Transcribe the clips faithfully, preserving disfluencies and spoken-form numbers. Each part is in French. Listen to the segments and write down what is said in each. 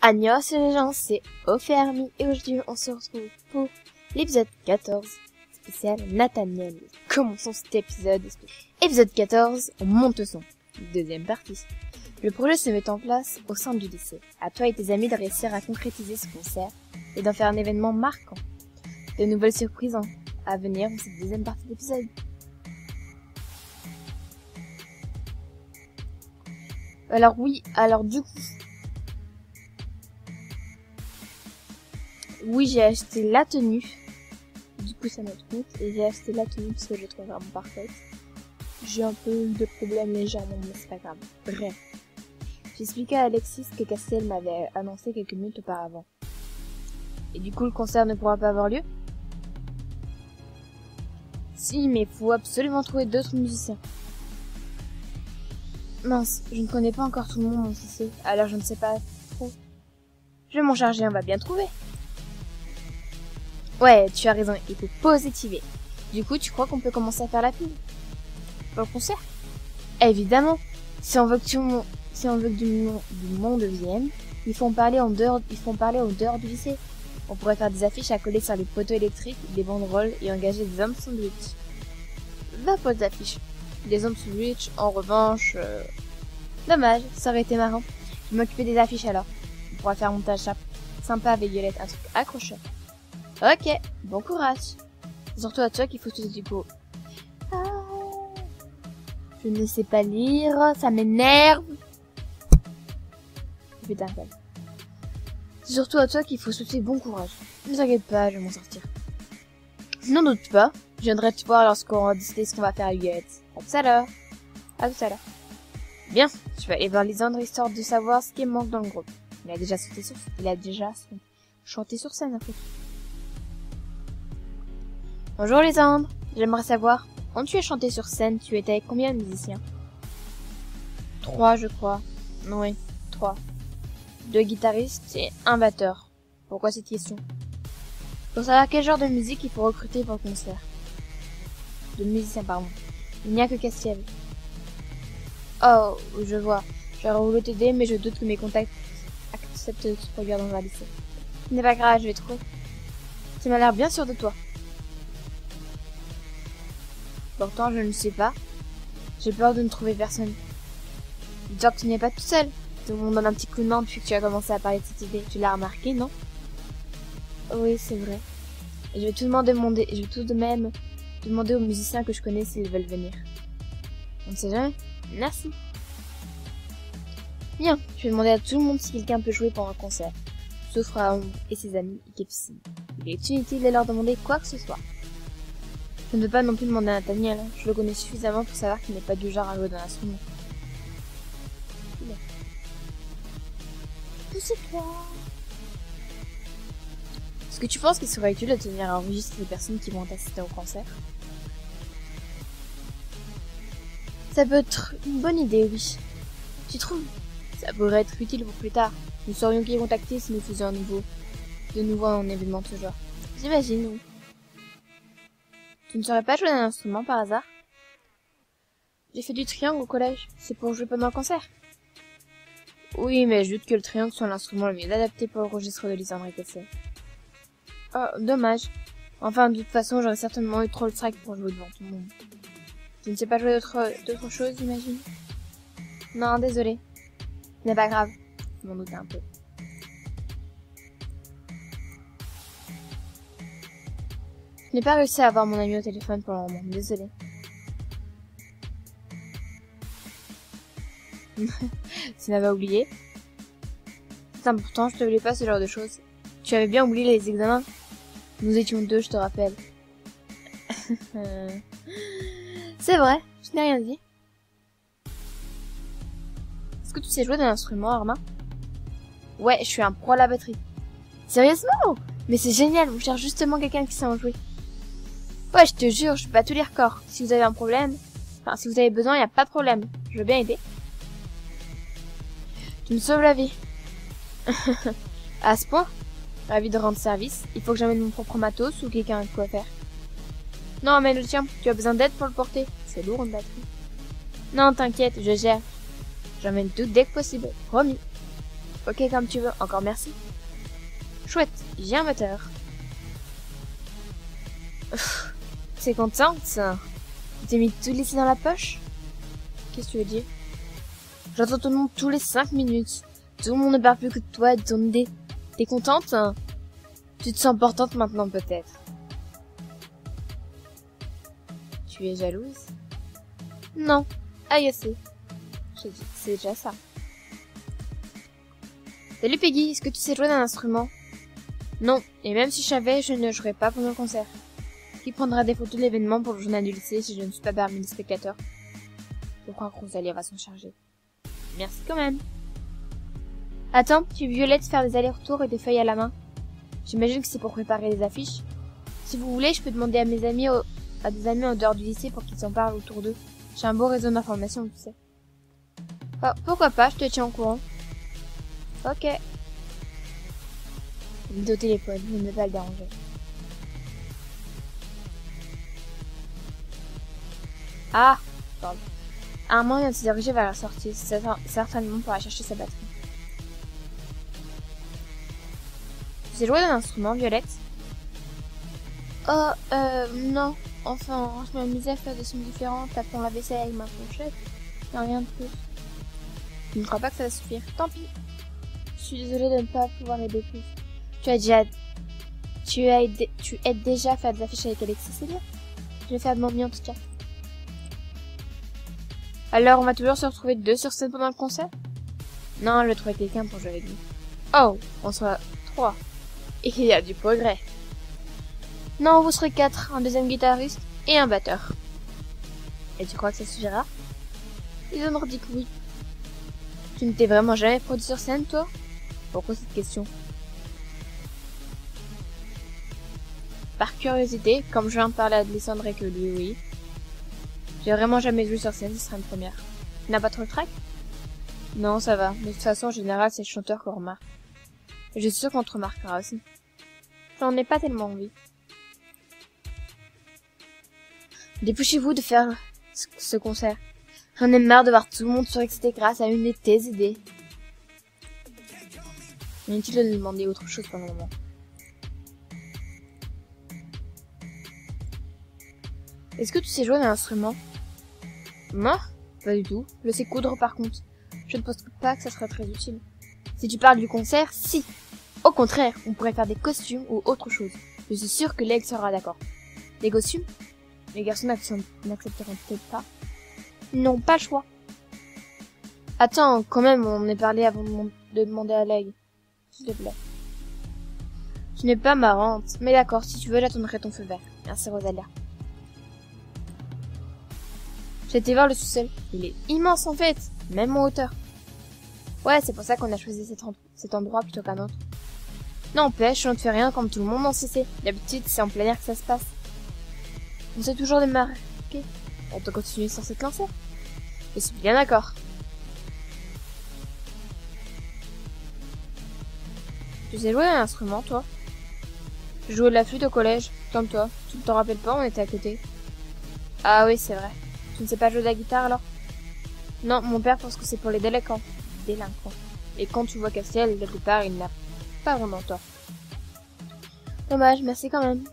Agnos et les gens, c'est Ofermi et aujourd'hui on se retrouve pour l'épisode quatorze spécial Nathaniel. Commençons cet épisode. Épisode quatorze, on monte le son. Deuxième partie. Le projet se met en place au sein du lycée. À toi et tes amis de réussir à concrétiser ce concert et d'en faire un événement marquant. De nouvelles surprises à venir dans cette deuxième partie d'épisode. Alors oui, alors du coup... Oui, j'ai acheté la tenue. Du coup, ça note compte. Et j'ai acheté la tenue parce que je trouve vraiment parfaite. J'ai un peu de problèmes légèrement, mais c'est pas grave. Bref. J'ai expliqué à Alexis que Castiel m'avait annoncé quelques minutes auparavant. Et du coup, le concert ne pourra pas avoir lieu? Si, mais faut absolument trouver d'autres musiciens. Mince, je ne connais pas encore tout le monde ici, alors je ne sais pas trop. Je vais m'en charger, on va bien trouver. Ouais, tu as raison, il faut positiver. Du coup, tu crois qu'on peut commencer à faire la pub pour le concert? Évidemment. Si on veut que, tu, si on veut que du, du monde vienne, ils font parler en dehors, ils font parler en dehors du lycée. On pourrait faire des affiches à coller sur les poteaux électriques, des banderoles et engager des hommes sandwich. Va pour des affiches. Des hommes sandwich, en revanche... Euh... Dommage, ça aurait été marrant. Je vais m'occuper des affiches alors. On pourra faire un montage sympa avec Violette, un truc accrocheur. Ok, bon courage. C'est surtout à toi qu'il faut tout du coup. Ah, je ne sais pas lire, ça m'énerve. Putain, calme. C'est surtout à toi qu'il faut souhaiter bon courage. Ne t'inquiète pas, je vais m'en sortir. N'en doute pas, je viendrai te voir lorsqu'on va décider ce qu'on va faire avec Violette. À tout à l'heure. À tout à l'heure. Bien, je vais aller voir Lisandre histoire de savoir ce qui manque dans le groupe. Il a déjà sauté sur, il a déjà chanté sur scène après. Bonjour Lisandre, j'aimerais savoir, quand tu as chanté sur scène, tu étais avec combien de musiciens? Trois, je crois. Oui, trois. Deux guitaristes et un batteur. Pourquoi cette question? Pour savoir quel genre de musique il faut recruter pour le concert. De musiciens, pardon. Il n'y a que Castiel. Oh, je vois. J'aurais voulu t'aider, mais je doute que mes contacts acceptent de se produire dans un lycée. Ce n'est pas grave, je vais trouver. Tu m'as l'air bien sûr de toi. Pourtant, je ne sais pas. J'ai peur de ne trouver personne. Dis-toi que tu n'es pas tout seul. Tout le monde donne un petit coup de main depuis que tu as commencé à parler de cette idée. Tu l'as remarqué, non? Oui, c'est vrai. Et je vais tout demander, je vais tout de même demander aux musiciens que je connais s'ils veulent venir. On ne sait jamais. Merci. Bien, je vais demander à tout le monde si quelqu'un peut jouer pendant un concert. Sauf Raoul et ses amis et Kepsi. Il est inutile de leur demander quoi que ce soit. Je ne veux pas non plus demander à Nathaniel, hein. Je le connais suffisamment pour savoir qu'il n'est pas du genre à jouer dans l'instrument. Poussez-toi. Est-ce que tu penses qu'il serait utile de tenir un registre des personnes qui vont assister au concert? Ça peut être une bonne idée, oui. Tu trouves? Ça pourrait être utile pour plus tard. Nous saurions qui contacter si nous faisions un nouveau, de nouveau un événement de ce genre. J'imagine, oui. Tu ne saurais pas jouer d'un instrument par hasard? J'ai fait du triangle au collège. C'est pour jouer pendant un concert. Oui, mais je doute que le triangle soit l'instrument le mieux adapté pour le registre de Lisandre et Castiel. Oh, dommage. Enfin, de toute façon, j'aurais certainement eu trop le strike pour jouer devant tout le monde. Tu ne sais pas jouer d'autre chose, j'imagine? Non, désolé. Ce n'est pas grave. Je m'en doutais un peu. Je n'ai pas réussi à avoir mon ami au téléphone pour le moment. Désolé. Tu n'avais oublié? C'est important, je te voulais pas ce genre de choses. Tu avais bien oublié les examens? Nous étions deux, je te rappelle. C'est vrai, je n'ai rien dit. Est-ce que tu sais jouer d'un instrument, Arma? Ouais, je suis un pro à la batterie. Sérieusement? Mais c'est génial, on cherche justement quelqu'un qui sait en jouer. Ouais, je te jure, je bats tous les records. Si vous avez un problème, enfin, si vous avez besoin, il n'y a pas de problème. Je veux bien aider. Tu me sauves la vie. À ce point? Ravi de rendre service. Il faut que j'amène mon propre matos ou quelqu'un a de quoi faire. Non, mais le tien, tu as besoin d'aide pour le porter. C'est lourd, une batterie. Non, t'inquiète, je gère. J'emmène tout dès que possible, promis. Ok, comme tu veux. Encore merci. Chouette, j'ai un moteur. C'est contente, ça. Tu t'es mis tous les six dans la poche? Qu'est-ce que tu veux dire? J'entends ton nom tous les cinq minutes. Tout le monde ne parle plus que de toi et de ton idée. T'es contente, hein? Tu te sens importante maintenant, peut-être. Tu es jalouse? Non, agacée. C'est déjà ça. Salut Peggy, est-ce que tu sais jouer d'un instrument? Non, et même si je savais, je ne jouerais pas pendant le concert. Qui prendra des photos de l'événement pour le journal du lycée si je ne suis pas parmi les spectateurs? Je crois que Rosalie va s'en charger. Merci quand même. Attends, tu veux Violette faire des allers-retours et des feuilles à la main? J'imagine que c'est pour préparer les affiches. Si vous voulez, je peux demander à mes amis, au... à des amis en dehors du lycée pour qu'ils s'en parlent autour d'eux. J'ai un beau réseau d'informations, tu sais. Oh, pourquoi pas, je te tiens au courant. Ok. Il est au téléphone, je ne vais pas le déranger. Ah, pardon. Armand vient de se diriger vers la sortie, c'est certainement pour aller chercher sa batterie. Tu sais jouer d'un instrument, Violette? Oh, euh, non. Enfin, je m'amusais à faire des sons différents, tapant la vaisselle avec ma fourchette. Mais rien de plus. Je ne crois pas que ça va suffire. Tant pis. Je suis désolée de ne pas pouvoir aider plus. Tu as déjà... Tu as aidé... Tu aides déjà à faire des affiches avec Alexis, c'est bien. Je vais faire de mon mieux en tout cas. Alors, on va toujours se retrouver deux sur scène pendant le concert? Non, je vais trouver quelqu'un pour jouer avec nous. Oh, on sera trois. Et il y a du progrès. Non, vous serez quatre, un deuxième guitariste et un batteur. Et tu crois que ça suffira? Ils ont dit que oui. Tu ne t'es vraiment jamais produit sur scène, toi? Pourquoi cette question? Par curiosité, comme je viens de parler à Alessandre et que lui, oui. J'ai vraiment jamais joué sur scène, ce sera une première. Tu n'as pas trop le trac? Non, ça va. De toute façon, en général, c'est le chanteur qu'on remarque. Et je suis sûre qu'on te remarquera aussi. J'en ai pas tellement envie. Dépêchez-vous de faire ce concert. J'en ai marre de voir tout le monde surexcité grâce à une de tes idées. Inutile de demander autre chose pour le moment. Est-ce que tu sais jouer d'un instrument? Moi? Pas du tout. Je sais coudre par contre. Je ne pense pas que ça serait très utile. Si tu parles du concert, si. Au contraire, on pourrait faire des costumes ou autre chose. Je suis sûre que Leg sera d'accord. Des costumes? Les garçons n'accepteront peut-être pas. Ils n'ont pas le choix. Attends, quand même, on en est parlé avant de demander à Leg. S'il te plaît. Tu n'es pas marrante. Mais d'accord, si tu veux, j'attendrai ton feu vert. Merci Rosalia. J'ai été voir le sous-sol. Il est immense en fait, même en hauteur. Ouais, c'est pour ça qu'on a choisi cet, en cet endroit plutôt qu'un autre. N'empêche, on ne fait rien comme tout le monde en C C. D'habitude, c'est en plein air que ça se passe. On s'est toujours démarqué. On peut continuer sur cette lancée. Je suis bien d'accord. Tu sais jouer à un instrument, toi? Je jouais de la flûte au collège, comme toi. Tu ne t'en rappelles pas, on était à côté. Ah oui, c'est vrai. Tu ne sais pas jouer de la guitare, alors? Non, mon père pense que c'est pour les délinquants. Délinquants. Et quand tu vois Castiel, quelque part, il n'a pas vraiment tort. Dommage, merci quand même.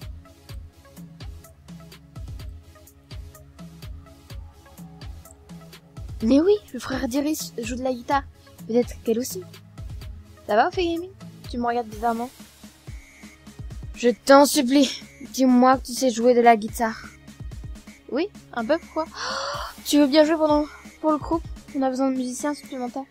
Mais oui, le frère d'Iris joue de la guitare. Peut-être qu'elle aussi. Ça va, Fegami? Tu me regardes bizarrement. Je t'en supplie, dis-moi que tu sais jouer de la guitare. Oui, un peu, pourquoi? Oh, tu veux bien jouer pendant pour le groupe? On a besoin de musiciens supplémentaires.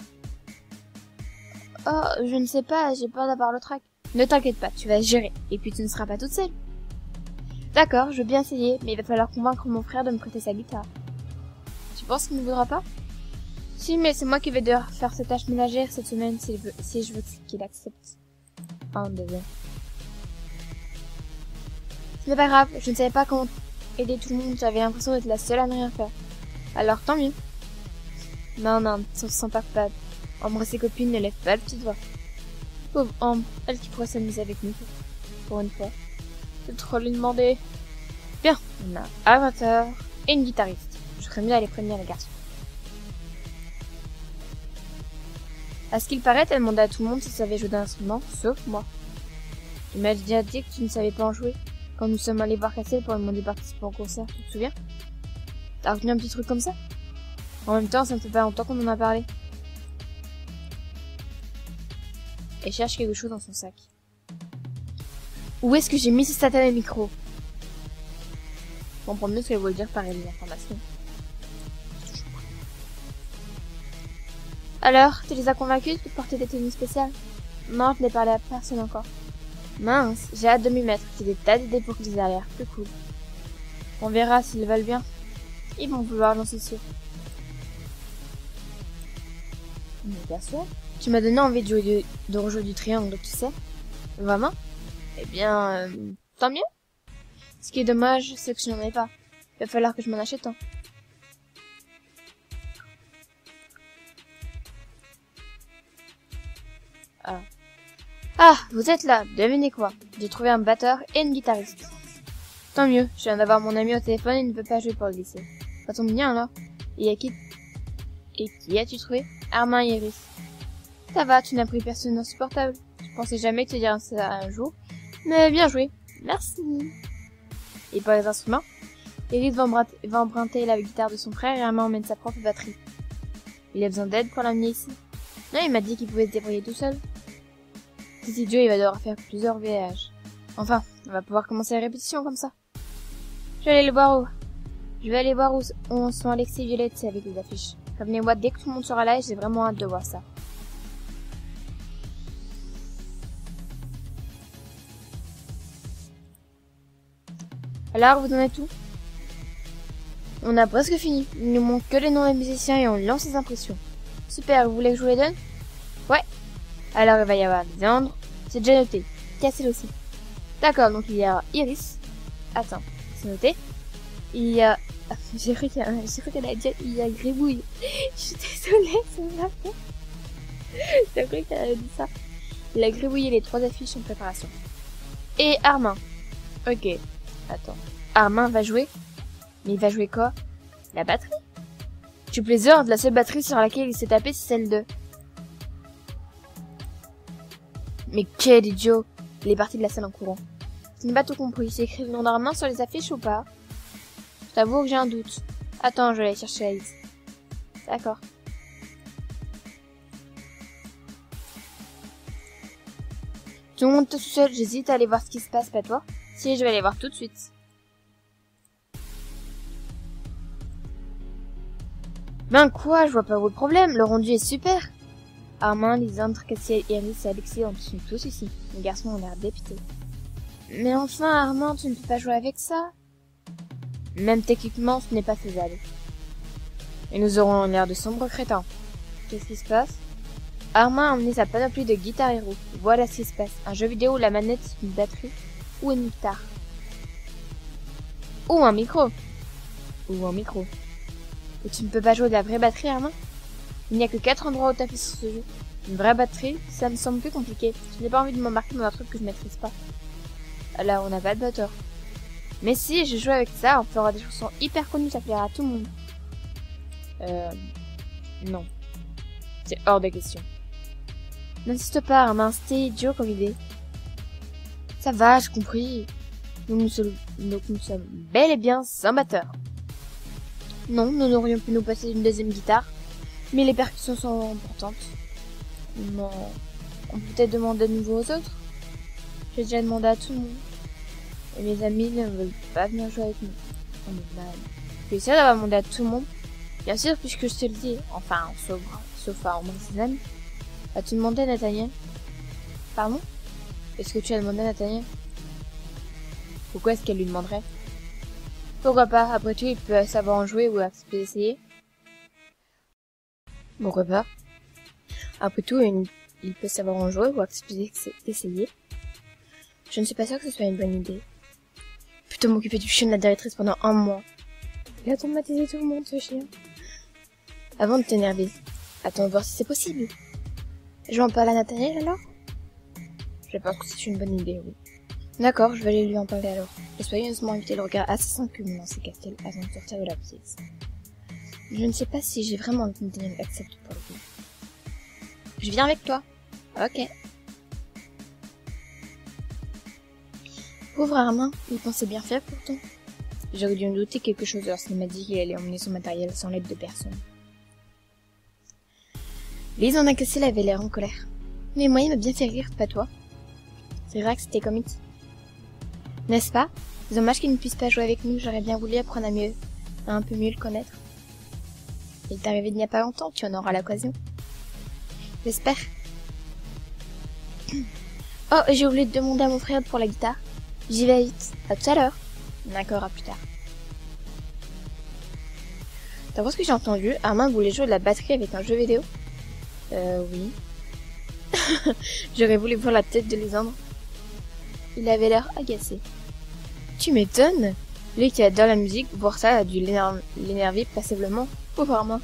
Oh, je ne sais pas, j'ai peur d'avoir le trac. Ne t'inquiète pas, tu vas gérer. Et puis tu ne seras pas toute seule. D'accord, je veux bien essayer, mais il va falloir convaincre mon frère de me prêter sa guitare. Tu penses qu'il ne voudra pas? Si, mais c'est moi qui vais devoir faire cette tâche ménagère cette semaine si je veux, si je veux qu'il accepte. Oh, désolé. Ce n'est pas grave, je ne savais pas comment aider tout le monde, j'avais l'impression d'être la seule à ne rien faire. Alors tant mieux. Non, non, ne se sent pas coupable. Ambre et ses copines ne lèvent pas le petit doigt. Pauvre Ambre, elle qui pourrait s'amuser avec nous. Pour une fois. C'est trop lui demander. Bien, on a un batteur et une guitariste. Je serais mieux d'aller prévenir les garçons. À ce qu'il paraît, t'as demandé à tout le monde si savait jouer d'un instrument, sauf moi. Tu m'as déjà dit que tu ne savais pas en jouer, quand nous sommes allés voir Cassel pour demander de participer au concert, tu te souviens? T'as retenu un petit truc comme ça? En même temps, ça ne fait pas longtemps qu'on en a parlé. Elle cherche quelque chose dans son sac. Où est-ce que j'ai mis ce satané micro? On comprend mieux ce qu'elle veut dire par les informations. Alors, tu les as convaincus de porter des tenues spéciales? Non, je n'ai parlé à personne encore. Mince, j'ai hâte de m'y mettre. J'ai des tas d'idées pour qu'ils aient l'air plus cool. On verra s'ils veulent bien. Ils vont vouloir, j'en suis sûre. Mais bien sûr. Tu m'as donné envie de jouer du, de rejouer du triangle, tu sais. Vraiment? Eh bien, euh, tant mieux. Ce qui est dommage, c'est que je n'en ai pas. Il va falloir que je m'en achète un. Ah. Ah, vous êtes là. Devinez quoi? J'ai trouvé un batteur et une guitariste. Tant mieux. Je viens d'avoir mon ami au téléphone et il ne peut pas jouer pour le lycée. Ça tombe bien, alors. Et à qui... Et qui as-tu trouvé? Armin et Iris. Ça va, tu n'as pris personne insupportable. Je pensais jamais te dire ça un jour. Mais bien joué. Merci. Et pour les instruments, Iris va, va emprunter la guitare de son frère et Armin emmène sa propre batterie. Il a besoin d'aide pour l'amener ici. Non, il m'a dit qu'il pouvait se débrouiller tout seul. Cet idiot, il va devoir faire plusieurs voyages. Enfin, on va pouvoir commencer la répétition comme ça. Je vais aller le voir où Je vais aller voir où sont Alexis et Violette avec les affiches. Prévenez-moi dès que tout le monde sera là et j'ai vraiment hâte de voir ça. Alors, vous en êtes où? On a presque fini. Il nous manque que les noms des musiciens et on lance les impressions. Super, vous voulez que je vous les donne? Ouais. Alors, il va y avoir Lisandre. C'est déjà noté. Cassel aussi. D'accord, donc il y a Iris. Attends, c'est noté. Il y a... J'ai cru qu'elle a dit... Il y a Gribouille. Je suis désolée, c'est vrai. J'ai cru qu'elle a dit ça. Il a gribouillé les trois affiches en préparation. Et Armin. Ok. Attends. Armin va jouer? Mais il va jouer quoi? La batterie? Tu plaisantes, la seule batterie sur laquelle il s'est tapé, c'est celle de... Mais quel idiot! Il est parti de la salle en courant. Je n'ai pas tout compris. C'est écrit le nom d'Armin sur les affiches ou pas? Je t'avoue que j'ai un doute. Attends, je vais aller chercher la liste. D'accord. Tout le monde tout seul, j'hésite à aller voir ce qui se passe, pas toi? Si, je vais aller voir tout de suite. Ben quoi, je vois pas où le problème, le rendu est super. Armin, Lisandre, Cassiel, Iris et Alexis en sont tous ici. Les garçons ont l'air dépités. Mais enfin, Armin, tu ne peux pas jouer avec ça. Même techniquement, ce n'est pas faisable. Et nous aurons l'air de sombres crétins. Qu'est-ce qui se passe? Armin a emmené sa panoplie de guitare héros. Voilà ce qui se passe. Un jeu vidéo où la manette est une batterie ou une guitare. Ou un micro. Ou un micro. Et tu ne peux pas jouer de la vraie batterie, Armin? Il n'y a que quatre endroits où taper sur ce jeu. Une vraie batterie, ça me semble plus compliqué. Je n'ai pas envie de m'embarquer dans un truc que je maîtrise pas. Alors, on n'a pas de batteur. Mais si, je joue avec ça, on fera des chansons hyper connues, ça plaira à tout le monde. Euh... Non. C'est hors de question. N'insiste pas, Armin, c'était idiot comme idée. Ça va, j'ai compris. Nous nous sommes, nous, nous sommes bel et bien sans batteur. Non, nous n'aurions pu nous passer une deuxième guitare, mais les percussions sont importantes. Non. On peut peut-être demander de nouveau aux autres. J'ai déjà demandé à tout le monde. Et mes amis ne veulent pas venir jouer avec nous. On est mal. Je vais essayer d'avoir demandé à tout le monde. Bien sûr, puisque je te le dis. Enfin, sauf, sauf à Omar et ses amis. As-tu demandé à Nathaniel? Pardon? Est-ce que tu as demandé à Nathaniel? Pourquoi est-ce qu'elle lui demanderait? Pourquoi pas? Après tout, il peut savoir en jouer ou essayer. Pourquoi pas? Après tout, une... il peut savoir en jouer ou essayer. Je ne suis pas sûre que ce soit une bonne idée. Plutôt m'occuper du chien de la directrice pendant un mois. Il a traumatisé tout le monde, ce chien. Avant de t'énerver, attends de voir si c'est possible. Je en parle à Nathaniel alors? Je pense que c'est une bonne idée, oui. D'accord, je vais aller lui en parler alors. Et soigneusement éviter le regard assassin que me lançait Cassel avant de sortir de la pièce. Je ne sais pas si j'ai vraiment envie que Nathaniel accepte pour le coup. Je viens avec toi. Ok. Pauvre Armin, il pensait bien faire pourtant. J'aurais dû en douter quelque chose lorsqu'il m'a dit qu'il allait emmener son matériel sans l'aide de personne. Lise en a cassé, elle avait l'air en colère. Mais moi, il m'a bien fait rire, pas toi. C'est vrai que c'était comique. N'est-ce pas? Dommage qu'il ne puisse pas jouer avec nous, j'aurais bien voulu apprendre à mieux, à un peu mieux le connaître. Il est arrivé il n'y a pas longtemps, tu en auras l'occasion. J'espère. Oh, j'ai oublié de demander à mon frère pour la guitare. J'y vais vite. À tout à l'heure. D'accord, à plus tard. D'après ce que j'ai entendu, Armin voulait jouer de la batterie avec un jeu vidéo. Euh, oui. J'aurais voulu voir la tête de Lisandre. Il avait l'air agacé. Tu m'étonnes. Lui qui adore la musique, voir ça a dû l'énerver passablement. Pauvre Armin.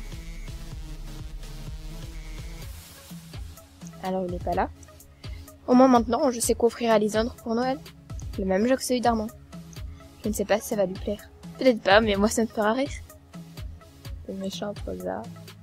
Alors il n'est pas là. Au moins maintenant, je sais qu'offrir à Lisandre pour Noël. Le même jeu que celui d'Armand. Je ne sais pas si ça va lui plaire. Peut-être pas, mais moi ça me fera rire. Le méchant Rosa.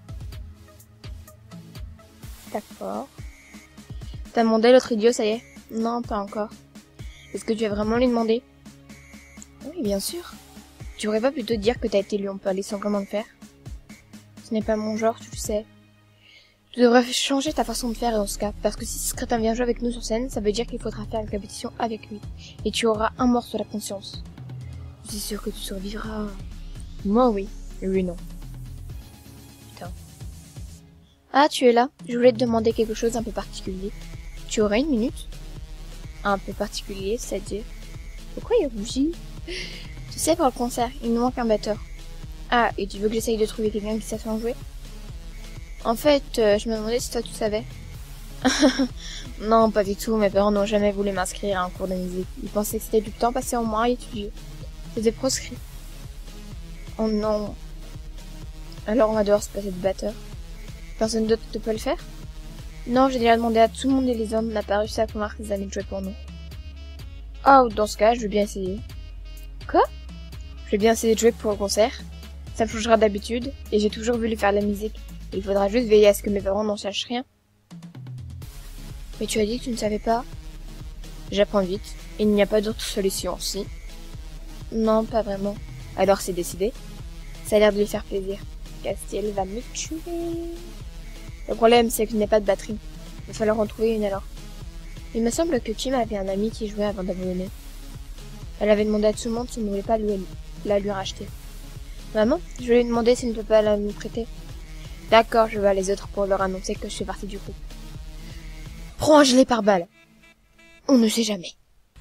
D'accord. T'as demandé l'autre idiot, ça y est? Non, pas encore. Est-ce que tu as vraiment lui demandé? Oui, bien sûr. Tu aurais pas plutôt dire que t'as été lui en parler sans vraiment le faire? Ce n'est pas mon genre, tu le sais. Tu devrais changer ta façon de faire dans ce cas, parce que si Secretin vient jouer avec nous sur scène, ça veut dire qu'il faudra faire une compétition avec lui. Et tu auras un mort sur la conscience. Je suis sûre que tu survivras. Moi oui, et lui non. Putain. Ah, tu es là. Je voulais te demander quelque chose un peu particulier. Tu aurais une minute? Un peu particulier, c'est-à-dire? Pourquoi il rougit? Tu sais, pour le concert, il nous manque un batteur. Ah, et tu veux que j'essaye de trouver quelqu'un qui sache en jouer? En fait, euh, je me demandais si toi tu savais. Non, pas du tout, mes parents n'ont jamais voulu m'inscrire à un cours de musique. Ils pensaient que c'était du temps passé en moi à étudier. C'était proscrit. Oh non. Alors on va devoir se passer de batteur. Personne d'autre ne peut le faire? Non, j'ai déjà demandé à tout le monde et les hommes n'a pas réussi à convaincre les amis de jouer pour nous. Oh, dans ce cas, je veux bien essayer. Quoi? Je vais bien essayer de jouer pour le concert. Ça me changera d'habitude, et j'ai toujours voulu faire de la musique. Il faudra juste veiller à ce que mes parents n'en sachent rien. Mais tu as dit que tu ne savais pas? J'apprends vite. Il n'y a pas d'autre solution, si? Non, pas vraiment. Alors c'est décidé. Ça a l'air de lui faire plaisir. Castiel va me tuer. Le problème, c'est qu'il n'y a pas de batterie. Il va falloir en trouver une alors. Il me semble que Kim avait un ami qui jouait avant d'abandonner. Elle avait demandé à tout le monde s'il ne voulait pas lui, la lui racheter. Maman, je lui ai demandé s'il ne peut pas la nous prêter. D'accord, je vais à les autres pour leur annoncer que je fais partie du groupe. Prends un gilet pare-balles. On ne sait jamais.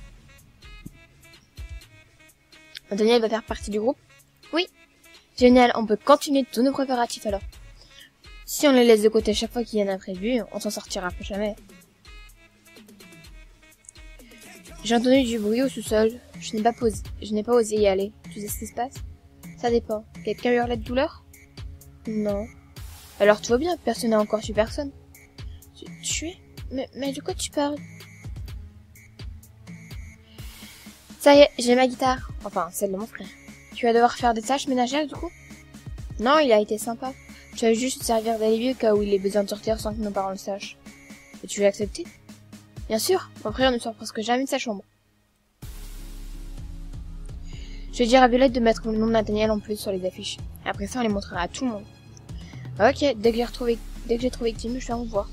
Daniel va faire partie du groupe? Oui. Génial, on peut continuer tous nos préparatifs alors. Si on les laisse de côté chaque fois qu'il y a un imprévu, on s'en sortira plus jamais. J'ai entendu du bruit au sous-sol. Je n'ai pas posé, je n'ai pas osé y aller. Tu sais ce qui se passe? Ça dépend. Quelqu'un hurlait de douleur? Non. Alors tout va bien, personne n'a encore tué personne. Tu, tu es? Mais, mais de quoi tu parles? Ça y est, j'ai ma guitare. Enfin, celle de mon frère. Tu vas devoir faire des tâches ménagères du coup? Non, il a été sympa. Tu vas juste te servir d'alibi au cas où il ait besoin de sortir sans que nos parents le sachent. Et tu veux accepter? Bien sûr, mon frère ne sort presque jamais de sa chambre. Je vais dire à Violette de mettre le nom de Nathaniel en plus sur les affiches. Après ça, on les montrera à tout le monde. Ok, dès que j'ai retrouvé, dès que j'ai trouvé Kim, je vais en voir.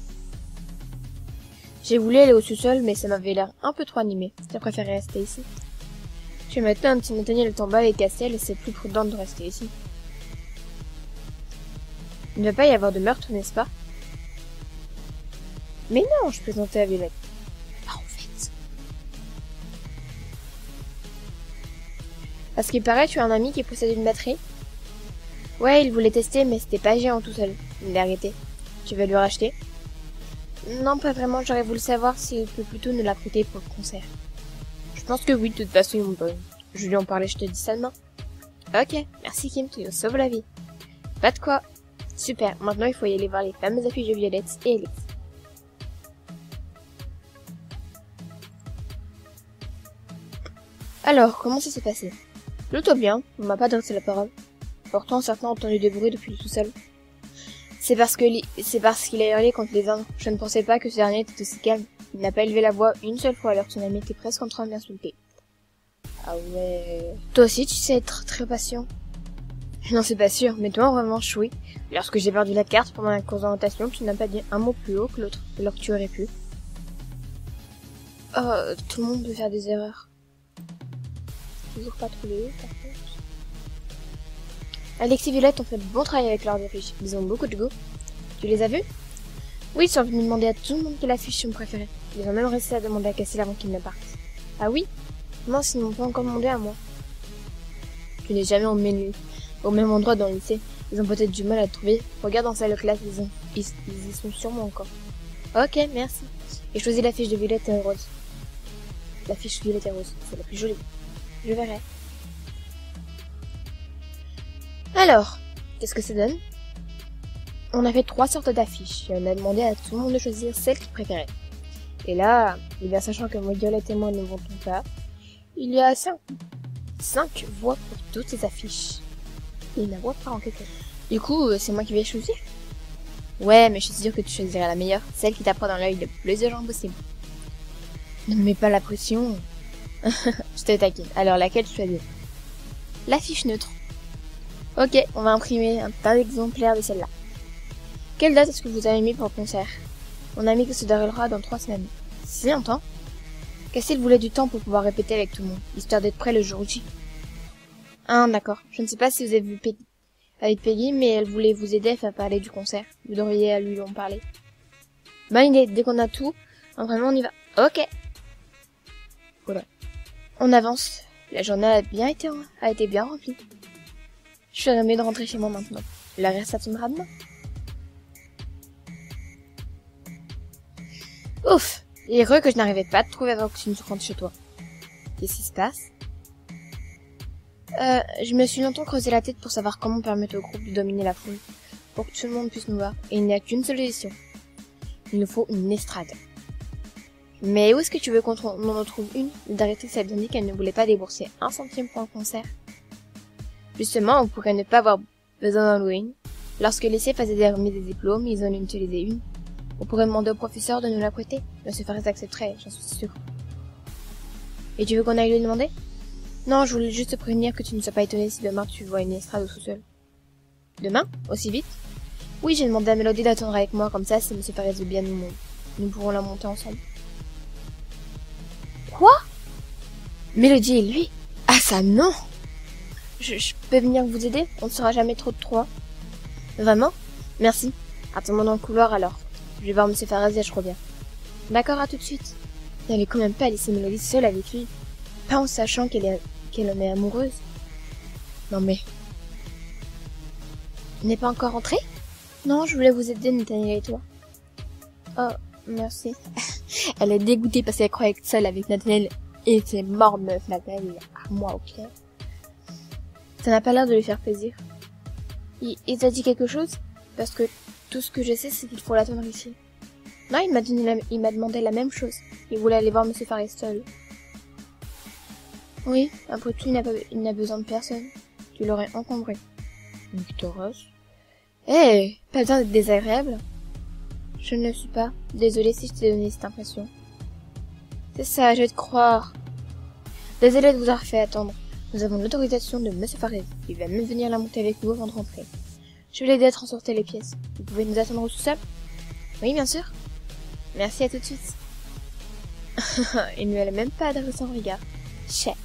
J'ai voulu aller au sous-sol, mais ça m'avait l'air un peu trop animé. J'ai préféré rester ici. Je vais maintenant, si Nathaniel est en bas et Castiel, c'est plus prudent de rester ici. Il ne va pas y avoir de meurtre, n'est-ce pas? Mais non, je plaisantais à Violette. Ah, en fait. À ce qu'il paraît, tu as un ami qui possède une batterie? Ouais, il voulait tester, mais c'était pas géant tout seul. Il l'a arrêté. Tu vas lui racheter? Non, pas vraiment, j'aurais voulu savoir s'il peut plutôt nous la prêter pour le concert. Je pense que oui, de toute façon, ils m'ont pas. Je lui en parlais, je te dis ça demain. Ok, merci Kim, tu nous sauves la vie. Pas de quoi. Super, maintenant il faut y aller voir les fameuses affiches de Violette et Alex. Alors, comment ça s'est passé? Plutôt bien, on m'a pas adressé la parole. Pourtant, certains ont entendu des bruits depuis le sous-sol. C'est parce que c'est parce qu'il a hurlé contre les ordres. Je ne pensais pas que ce dernier était aussi calme. Il n'a pas élevé la voix une seule fois alors que son ami était presque en train de l'insulter. Ah ouais... Toi aussi, tu sais être très patient. Non, c'est pas sûr, mais toi, en revanche, oui. Lorsque j'ai perdu la carte pendant la course d'orientation, tu n'as pas dit un mot plus haut que l'autre, alors que tu aurais pu. Oh, tout le monde peut faire des erreurs. Toujours pas trouvé, par contre. Alex et Violette ont fait de bon travail avec leurs affiches. Ils ont beaucoup de goût. Tu les as vus? Oui, ils sont venus demander à tout le monde quelle affiche ils me préférait. Ils ont même réussi à demander à Cassie avant qu'ils ne partent. Ah oui? Non, ils n'ont pas encore demandé à moi. Tu n'es jamais emmené au même endroit dans le lycée. Ils ont peut-être du mal à te trouver. Regarde dans salle de classe, ils, ont... ils... ils y sont sûrement encore. Ok, merci. Et choisis la fiche de Violette et Rose. La fiche Violette et Rose, c'est la plus jolie. Je verrai. Alors, qu'est-ce que ça donne? On a fait trois sortes d'affiches et on a demandé à tout le monde de choisir celle qu'il préférait. Et là, eh bien sachant que moi, Violette et moi ne votons pas, il y a cinq, cinq voix pour toutes ces affiches. Et la voix part en quelque. Du coup, c'est moi qui vais choisir. Ouais, mais je suis sûre que tu choisiras la meilleure, celle qui t'apprend dans l'œil le plus de gens possible. Ne me mets pas la pression. Je te taquine. Alors, laquelle tu choisis? L'affiche neutre. Ok, on va imprimer un tas d'exemplaires de celle-là. Quelle date est-ce que vous avez mis pour le concert? On a mis que ça déroulera dans trois semaines. Si longtemps? Cassie voulait du temps pour pouvoir répéter avec tout le monde, histoire d'être prêt le jour J. Ah, d'accord. Je ne sais pas si vous avez vu Peggy. Avec Peggy, mais elle voulait vous aider à faire parler du concert. Vous devriez lui en parler. Bonne idée, dès qu'on a tout, vraiment on y va. Ok. Voilà. On avance. La journée a bien été, a été bien remplie. Je suis remis de rentrer chez moi maintenant. La reste attendra demain. Ouf! Heureux que je n'arrivais pas à te trouver avant que tu ne rentres chez toi. Qu'est-ce qui se passe? Euh, je me suis longtemps creusé la tête pour savoir comment permettre au groupe de dominer la foule, pour que tout le monde puisse nous voir, et il n'y a qu'une solution. Il nous faut une estrade. Mais où est-ce que tu veux qu'on en trouve une? La directrice a dit qu'elle ne voulait pas débourser un centime pour un concert. Justement, on pourrait ne pas avoir besoin d'en louer une. Lorsque le lycée faisait des remises des diplômes, ils en utilisaient une. On pourrait demander au professeur de nous la prêter. Monsieur Fares accepterait, j'en suis sûre. Et tu veux qu'on aille lui demander? Non, je voulais juste te prévenir que tu ne sois pas étonné si demain tu vois une estrade au sous-sol. Demain? Aussi vite? Oui, j'ai demandé à Mélodie d'attendre avec moi, comme ça, si Monsieur Fares veut bien nous monter, nous pourrons la monter ensemble. Quoi? Mélodie et lui? Ah ça non! Je, je peux venir vous aider? On ne sera jamais trop de trois. Vraiment? Merci. Attends-moi dans le couloir alors. Je vais voir Monsieur Fares et je reviens. D'accord, à tout de suite. N'allez quand même pas laisser Mélodie seule avec lui. Pas en sachant qu'elle est, qu'elle en est amoureuse. Non mais... Tu n'es pas encore rentrée? Non, je voulais vous aider, Nathaniel et toi. Oh, merci. Elle est dégoûtée parce qu'elle croyait être seule avec Nathaniel. Et c'est mort meuf, Nathaniel. À moi, ok. Ça n'a pas l'air de lui faire plaisir. Il, il t'a dit quelque chose? Parce que tout ce que je sais, c'est qu'il faut l'attendre ici. Non, il m'a donné la, il m'a demandé la même chose. Il voulait aller voir Monsieur Fares seul. Oui, après tout, il n'a pas, il n'a besoin de personne. Tu l'aurais encombré. Victoros. Eh, hey, pas besoin d'être désagréable. Je ne le suis pas. Désolée si je t'ai donné cette impression. C'est ça, je vais te croire. Désolée de vous avoir fait attendre. Nous avons l'autorisation de Monsieur Fares. Il va même venir la monter avec nous avant de rentrer. Je vais l'aider à transporter les pièces. Vous pouvez nous attendre au sous-sol? Oui, bien sûr. Merci, à tout de suite. Il ne lui a même pas adressé un regard. Chais.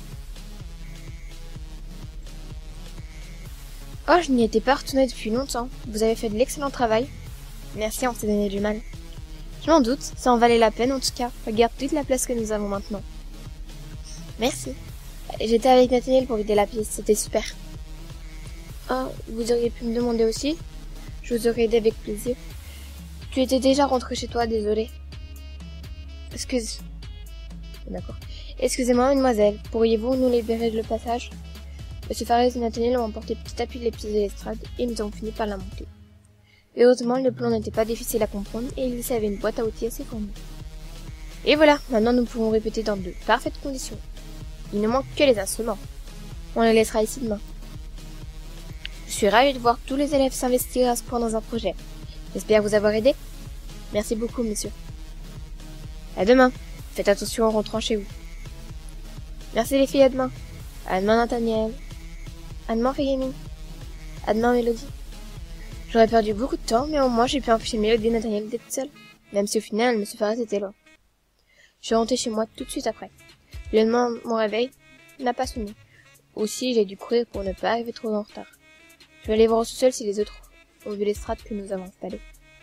Oh, je n'y étais pas retournée depuis longtemps. Vous avez fait de l'excellent travail. Merci, on s'est donné du mal. Je m'en doute, ça en valait la peine en tout cas. Regarde toute la place que nous avons maintenant. Merci. J'étais avec Nathaniel pour vider la pièce, c'était super. Oh, vous auriez pu me demander aussi? Je vous aurais aidé avec plaisir. Tu étais déjà rentré chez toi, désolé. Excuse... D'accord. Excusez-moi, mademoiselle, pourriez-vous nous libérer le passage? Monsieur Fares et Nathaniel ont emporté petit à petit les pièces de l'estrade et nous avons fini par la monter. Heureusement, le plan n'était pas difficile à comprendre et il avait une boîte à outils assez fournie. Et voilà, maintenant nous pouvons répéter dans de parfaites conditions. Il ne manque que les instruments. On les laissera ici demain. Je suis ravie de voir tous les élèves s'investir à ce point dans un projet. J'espère vous avoir aidé. Merci beaucoup, monsieur. À demain. Faites attention en rentrant chez vous. Merci les filles, à demain. À demain, Nathaniel. À demain, Fegemi. À demain, Mélodie. J'aurais perdu beaucoup de temps, mais au moins j'ai pu empêcher Mélodie et Nathaniel d'être seuls. Même si au final, M. Fares était loin. Je suis rentrée chez moi tout de suite après. Le lendemain, mon réveil n'a pas sonné. Aussi, j'ai dû courir pour ne pas arriver trop en retard. Je vais aller voir au sous-sol si les autres ont vu l'estrade que nous avons installée.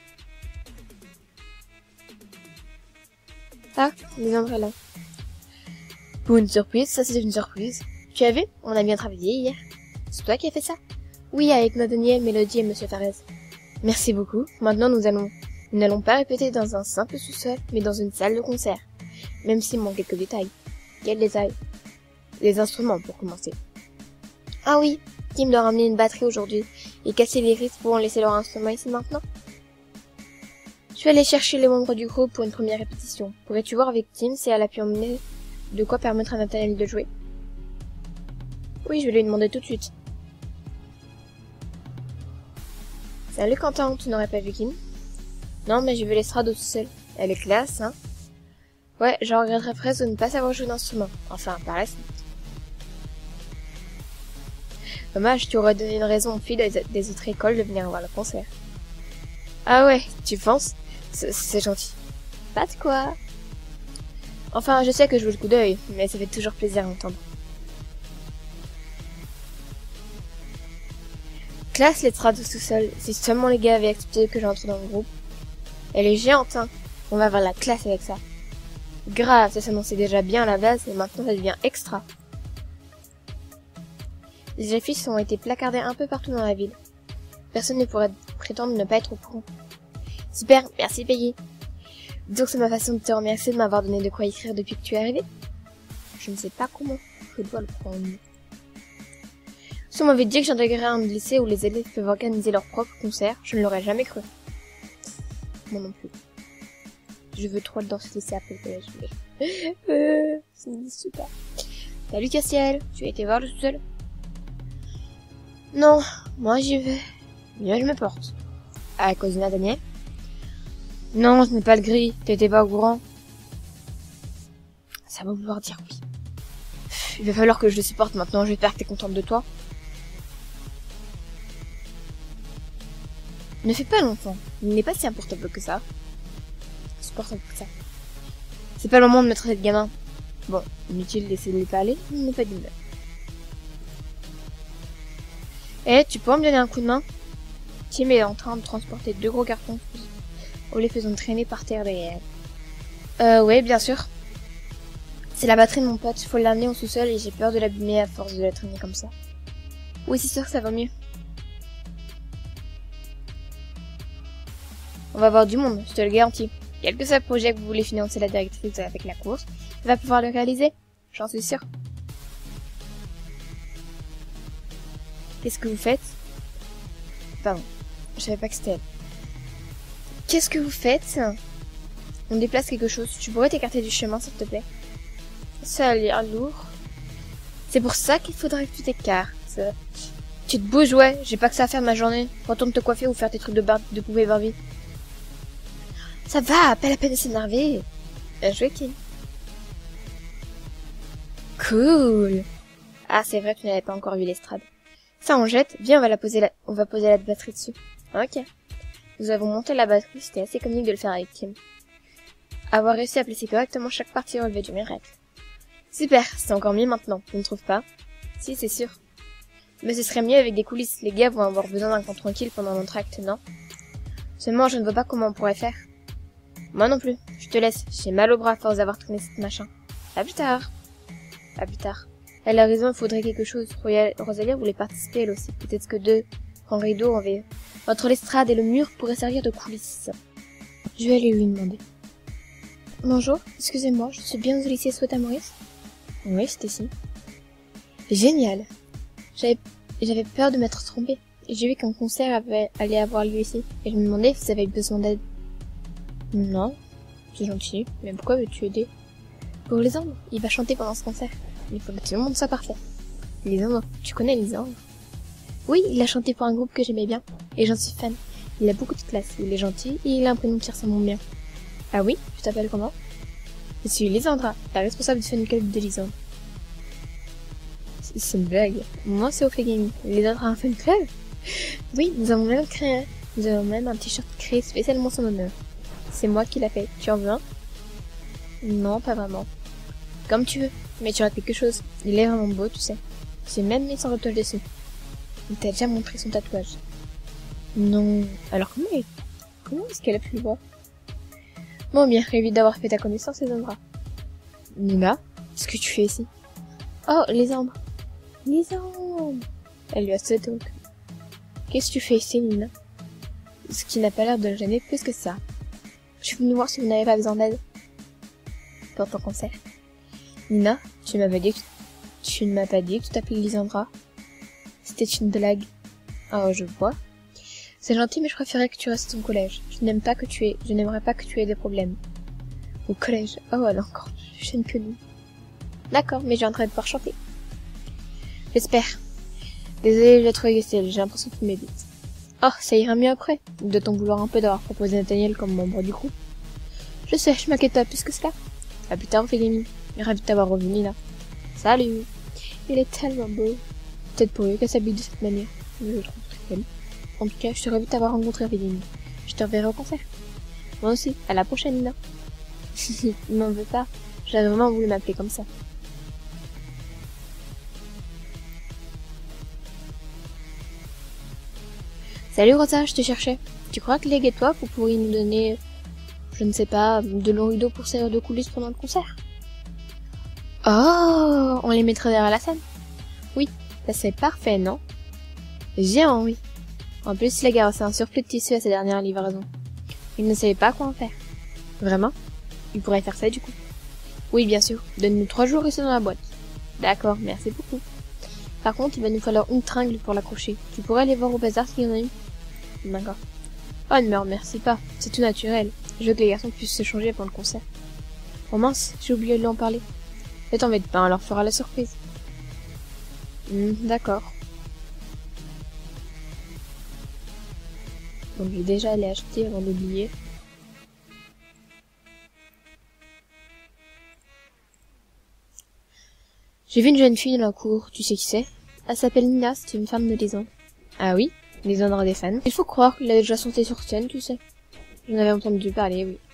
Ah, les umbrellas. Pour une surprise, ça c'est une surprise. Tu as vu? On a bien travaillé hier. C'est toi qui as fait ça? Oui, avec Nathaniel, Mélodie et M. Fares. Merci beaucoup. Maintenant, nous allons, nous n'allons pas répéter dans un simple sous-sol, mais dans une salle de concert. Même s'il manque quelques détails. Quels détails? Les instruments, pour commencer. Ah oui, Tim doit ramener une batterie aujourd'hui. Et casser les risques pourront laisser leur instrument ici maintenant. Je vais aller chercher les membres du groupe pour une première répétition. Pourrais-tu voir avec Tim si elle a pu emmener de quoi permettre à Nathaniel de jouer? Oui, je vais lui demander tout de suite. Salut Quentin, tu n'aurais pas vu Kim? Non, mais j'ai vu l'estrade au sous-sol. Elle est classe, hein? Ouais, je regretterais presque de ne pas savoir jouer d'instrument. Enfin, par la suite. Dommage, tu aurais donné une raison aux filles des, des autres écoles de venir voir le concert. Ah ouais, tu penses? C'est gentil. Pas de quoi. Enfin, je sais que je joue le coup d'œil, mais ça fait toujours plaisir à entendre. Classe l'estrade au sous-sol. Si seulement les gars avaient accepté que j'entre dans le groupe. Elle est géante, hein. On va avoir la classe avec ça. Grave, ça s'annonçait déjà bien à la base, et maintenant ça devient extra. Les affiches ont été placardées un peu partout dans la ville. Personne ne pourrait prétendre ne pas être au courant. Super, merci Peggy. Donc c'est ma façon de te remercier de m'avoir donné de quoi écrire depuis que tu es arrivé. Je ne sais pas comment je dois le prendre. Si on m'avait dit que j'intégrerais un lycée où les élèves peuvent organiser leurs propres concerts, je ne l'aurais jamais cru. Moi non plus. Je veux trop être dans ce lycée après le collège. euh, c'est super. Salut Castiel, tu as été voir le sous-sol? Non, moi j'y vais. Bien je me porte. À cause de Nathaniel? Non, ce n'est pas le gris, t'étais pas au courant. Ça va vouloir dire oui. Il va falloir que je le supporte maintenant, j'espère que t'es contente de toi. Ne fais pas l'enfant, il n'est pas si insupportable que ça. Insupportable que ça. C'est pas le moment de me traiter de gamin. Bon, inutile d'essayer de lui parler, il n'est pas d'humeur. Eh, tu pourrais me donner un coup de main? Tim est en train de transporter deux gros cartons en les faisant traîner par terre derrière. Euh, ouais, bien sûr. C'est la batterie de mon pote, faut l'amener au sous-sol et j'ai peur de l'abîmer à force de la traîner comme ça. Oui, c'est sûr que ça va mieux. On va avoir du monde, je te le garantis. Quel que soit le projet que vous voulez financer la directrice avec la course, elle va pouvoir le réaliser. J'en suis sûre. Qu'est-ce que vous faites? Pardon, je savais pas que c'était elle. Qu'est-ce que vous faites? On déplace quelque chose. Tu pourrais t'écarter du chemin, s'il te plaît? Ça a l'air lourd. C'est pour ça qu'il faudrait que tu t'écartes. Tu te bouges, ouais. J'ai pas que ça à faire de ma journée. Retourne te coiffer ou faire tes trucs de, bar de poupée Barbie. Ça va, pas la peine de s'énerver. Bien joué, Kim. Cool. Ah, c'est vrai, tu n'avais pas encore vu l'estrade. Ça, on jette. Viens, on va la poser la... on va poser la batterie dessus. Ok. Nous avons monté la batterie, c'était assez comique de le faire avec Kim. Avoir réussi à placer correctement chaque partie relevait du miracle. Super, c'est encore mieux maintenant, tu ne trouves pas? Si, c'est sûr. Mais ce serait mieux avec des coulisses, les gars vont avoir besoin d'un camp tranquille pendant notre acte, non? Seulement, je ne vois pas comment on pourrait faire. Moi non plus, je te laisse, j'ai mal au bras à force d'avoir traîné cette machin. À plus tard. À plus tard. Elle a raison, il faudrait quelque chose. Rosalia voulait participer elle aussi, peut-être que deux grands rideaux en V. Entre l'estrade et le mur pourraient servir de coulisses. Je vais aller lui demander. Bonjour, excusez-moi, je suis bien au lycée Sweta Maurice? Oui, c'est ici. Génial. J'avais j'avais peur de m'être trompée. J'ai vu qu'un concert avait, allait avoir lieu ici, et je me demandais si vous avez besoin d'aide. Non, c'est gentil, mais pourquoi veux-tu aider? Pour Lisandre, il va chanter pendant ce concert. Il faut que tout le monde soit parfait. Lisandre, tu connais Lisandre? Oui, il a chanté pour un groupe que j'aimais bien, et j'en suis fan. Il a beaucoup de classe, il est gentil et il a un prénom qui ressemble au mien. Ah oui? Tu t'appelles comment? Je suis Lysandra, la responsable du fan club de Lysandre. C'est une blague. Moi, c'est Ophe Gaming. Lysandra a un fan club? Oui, nous avons même créé un. Nous avons même un t-shirt créé spécialement son honneur. C'est moi qui l'a fait. Tu en veux un? Non, pas vraiment. Comme tu veux. Mais tu as quelque chose. Il est vraiment beau, tu sais. J'ai même mis son retouche dessus. Il t'a déjà montré son tatouage. Non. Alors comment est... Comment est-ce qu'elle a pu le voir? Bon, bien, ravi d'avoir fait ta connaissance, Lysandra. Nina, qu'est-ce que tu fais ici? Oh, Lysandre. Lysandre. Elle lui a sauté au cul. Qu'est-ce que tu fais ici, Nina? Ce qui n'a pas l'air de le gêner plus que ça. Je suis venue voir si vous n'avez pas besoin d'aide. Pour ton concert. Nina, tu m'avais dit que... Tu ne m'as pas dit que tu t'appelais Lysandra. C'était une blague. Oh, je vois. C'est gentil, mais je préférais que tu restes au collège. Je n'aime pas que tu aies... Je n'aimerais pas que tu aies des problèmes. Au collège? Oh, elle est encore plus jeune que nous. D'accord, mais j'ai en train de pouvoir chanter. J'espère. Désolée, j'ai trouvé Gessel, j'ai l'impression qu'il m'évite. Oh, ça ira mieux après. De t'en vouloir un peu d'avoir proposé Nathaniel comme membre du groupe. Je sais, je m'inquiète pas plus que cela. À plus tard, on fait gaming. Ravi de t'avoir revu, Nina. Salut. Il est tellement beau. Peut-être pour lui qu'elle s'habille de cette manière. Je le trouve très belle. En tout cas, je suis ravie de t'avoir rencontré, Véline. Je te reverrai au concert. Moi aussi. À la prochaine, Nina. N'en veux pas. J'avais vraiment voulu m'appeler comme ça. Salut Rosa, je te cherchais. Tu crois que Leg et toi, vous pourriez nous donner, je ne sais pas, de longs rideaux pour servir de coulisses pendant le concert? Oh, on les mettrait derrière la scène? Oui, ça serait parfait, non? Géant, oui. En plus, Leg a reçu un surplus de tissu à sa dernière livraison. Il ne savait pas quoi en faire. Vraiment? Il pourrait faire ça du coup? Oui, bien sûr. Donne-nous trois jours et c'est dans la boîte. D'accord, merci beaucoup. Par contre, il va nous falloir une tringle pour l'accrocher. Tu pourrais aller voir au bazar s'il y en a une? D'accord. Oh, ne me remercie pas. C'est tout naturel. Je veux que les garçons puissent se changer avant le concert. Oh mince, j'ai oublié de lui en parler. Ne t'embête pas, on leur fera la surprise. Hmm, d'accord. Donc je vais déjà aller acheter avant d'oublier. J'ai vu une jeune fille dans la cour, tu sais qui c'est? Elle s'appelle Nina, c'est une femme de Lysandre. Ah oui? Lysandre a des fans. Il faut croire qu'il a déjà sauté sur scène, tu sais. J'en avais entendu parler, oui.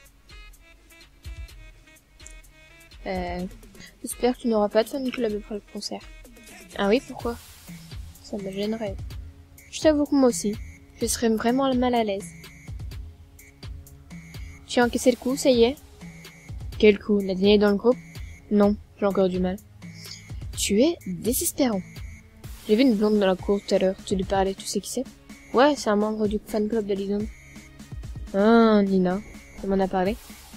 Euh... J'espère que tu n'auras pas de fan club après le concert. Ah oui, pourquoi? Ça me gênerait. Je t'avoue que moi aussi. Je serais vraiment mal à l'aise. Tu as encaissé le coup, ça y est? Quel coup? Nathaniel est dans le groupe? Non, j'ai encore du mal. Tu es désespérant. J'ai vu une blonde dans la cour tout à l'heure. Tu lui parlais, tu sais qui c'est? Ouais, c'est un membre du fan club de Lysandre. Ah, Nina. Elle m'en a parlé.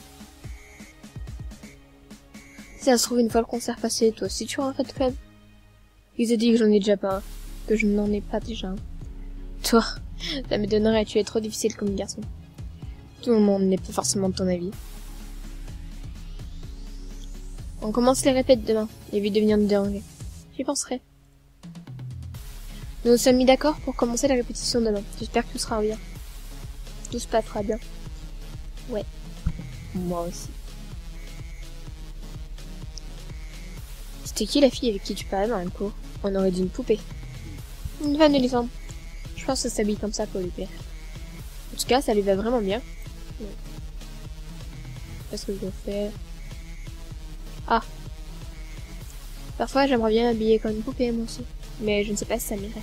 Si ça se trouve, une fois le concert passé, toi aussi tu auras un fan club. Ils ont dit que j'en ai déjà pas un. Que je n'en ai pas déjà un. Toi, ça m'étonnerait, tu es trop difficile comme garçon. Tout le monde n'est pas forcément de ton avis. On commence les répètes demain. Évite de venir nous déranger. J'y penserai. Nous nous sommes mis d'accord pour commencer la répétition demain. J'espère que tout sera bien. Tout se passera bien. Ouais. Moi aussi. C'était qui la fille avec qui tu parlais dans la cour? On aurait dit une poupée. Une fan de Lysandre. Je pense que ça s'habille comme ça pour lui plaire. En tout cas, ça lui va vraiment bien. Ouais. Qu'est-ce que je dois faire? Ah. Parfois, j'aimerais bien m'habiller comme une poupée, moi aussi. Mais je ne sais pas si ça m'irait.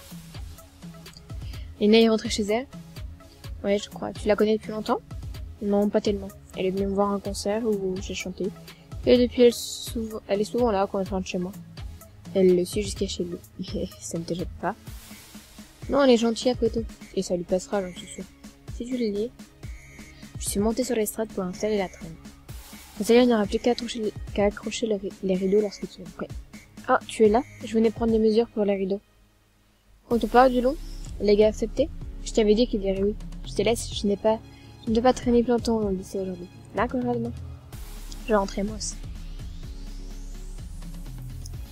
Lena est rentrée chez elle? Ouais, je crois. Tu la connais depuis longtemps? Non, pas tellement. Elle est venue me voir à un concert où j'ai chanté. Et depuis, elle, souvent... elle est souvent là quand elle rentre chez moi. Elle le suit jusqu'à chez lui. Mais ça ne te jette pas. Non, elle est gentille après tout. Et ça lui passera, j'en suis sûre. Si tu le dis. Je suis montée sur l'estrade pour installer la traîne. Nathalie n'aura plus qu'à accrocher, qu'à accrocher le ri les rideaux lorsqu'ils sont prêts. Ah, tu es là? Je venais prendre des mesures pour les rideaux. Quand on parle du long, les gars acceptés? Je t'avais dit qu'il dirait oui. Je te laisse, je n'ai pas, je ne peux pas traîner plus longtemps au lycée aujourd'hui. D'accord, à demain. Je vais rentrer moi aussi.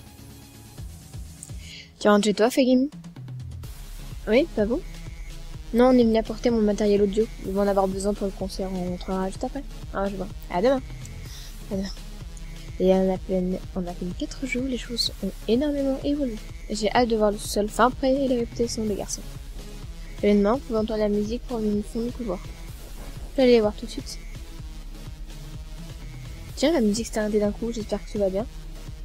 Tu rentres chez toi, Fegimi? Oui, pas vous? Non, on est venu apporter mon matériel audio. Ils vont en avoir besoin pour le concert. On rentrera juste après. Ah, je vois. À demain. À demain. Et en à peine, en à peine quatre jours, les choses ont énormément évolué. J'ai hâte de voir le sol fin prêt et les réputations des garçons. Le lendemain, on pouvait entendre la musique pour une fond du couloir. Je vais aller les voir tout de suite. Tiens, la musique s'est arrêtée d'un coup, j'espère que tout va bien.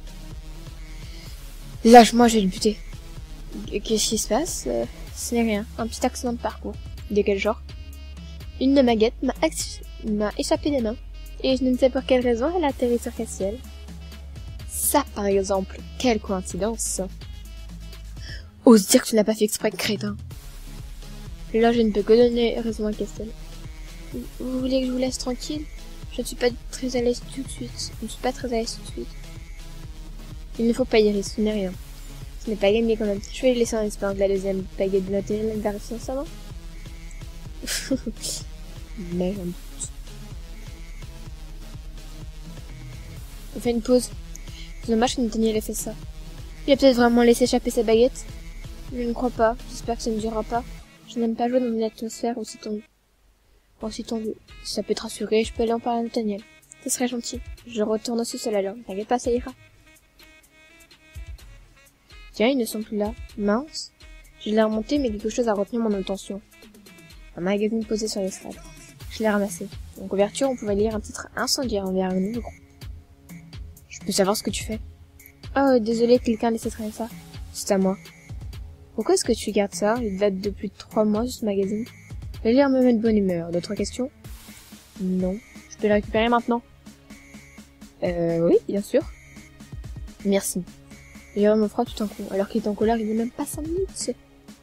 Lâche-moi, je vais le buter. Qu'est-ce qui se passe? euh, Ce n'est rien, un petit accident de parcours. De quel genre? Une de ma guette m'a m'a échappé des mains, et je ne sais pour quelle raison elle a atterri sur Castiel. Ça, par exemple, quelle coïncidence! Ose dire que tu n'as pas fait exprès, crétin! Là, je ne peux que donner raison à Castiel. Vous voulez que je vous laisse tranquille? Je ne suis pas très à l'aise tout de suite. Je ne suis pas très à l'aise tout de suite. Il ne faut pas y risquer, ce n'est rien. Ce n'est pas gagné quand même. Je vais laisser en espérant que la deuxième baguette de l'intérieur d'arriver ça, non? Mais j'en doute. On fait une pause. C'est dommage que Nathaniel ait fait ça. Il a peut-être vraiment laissé échapper sa baguette. Je ne crois pas. J'espère que ça ne durera pas. Je n'aime pas jouer dans une atmosphère aussi tendue. Aussi tendue. Si ça peut te rassurer, je peux aller en parler à Nathaniel. Ce serait gentil. Je retourne aussi seul alors. T'inquiète pas, ça ira. Tiens, ils ne sont plus là. Mince. Je l'ai remonté, mais quelque chose a retenu mon attention. Un magazine posé sur l'estrade. Je l'ai ramassé. En couverture, on pouvait lire un titre incendiaire envers un nouveau groupe. Je peux savoir ce que tu fais? Oh, désolé, quelqu'un a laissé traîner ça. C'est à moi. Pourquoi est-ce que tu gardes ça? Il date de plus de trois mois, ce magazine. Le lire me met de bonne humeur. D'autres questions? Non. Je peux le récupérer maintenant? Euh, oui, bien sûr. Merci. D'ailleurs, il me froid tout un coup. Alors qu'il est en colère, il n'est même pas cinq minutes.